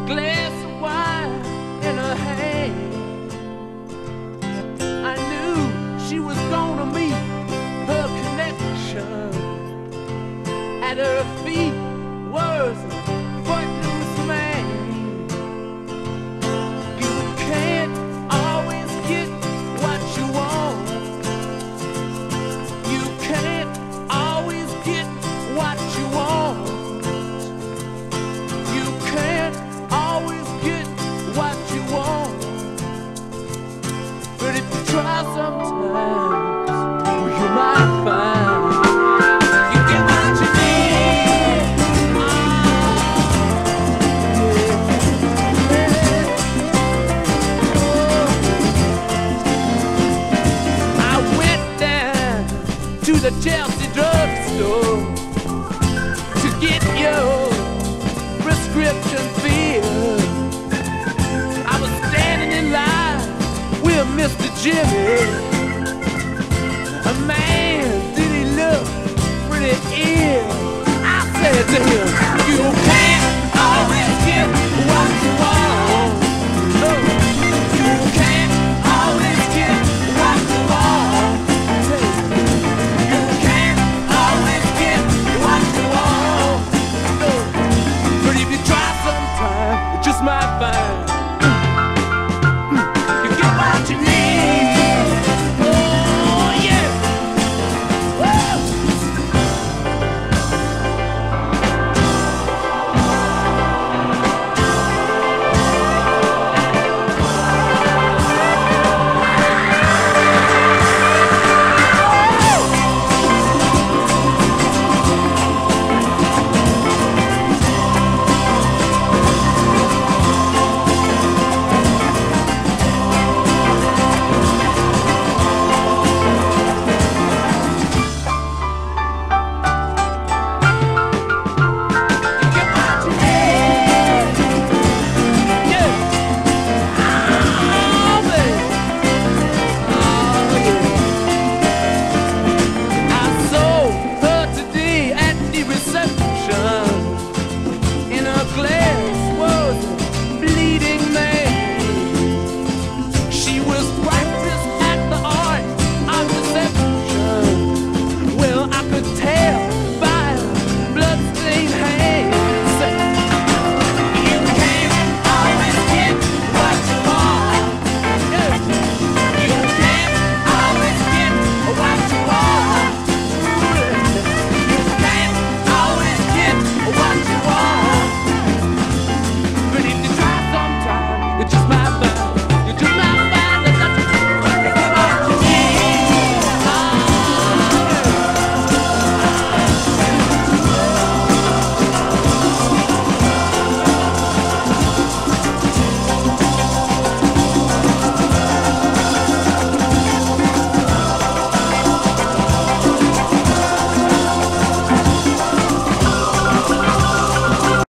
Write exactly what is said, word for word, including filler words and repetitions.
glass of wine in her hand. I knew she was gonna meet her connection. At her feet was a footloose man. You can't always get what you want. You can't always get what you want. You can't always get what you want. But if you try sometimes, well, you might find you get what you need. Oh, yeah. I went down to the Chelsea drugstore to get your prescription filled. I was standing in line with Mister Jimmy. A man, did he look pretty ill? I said to him,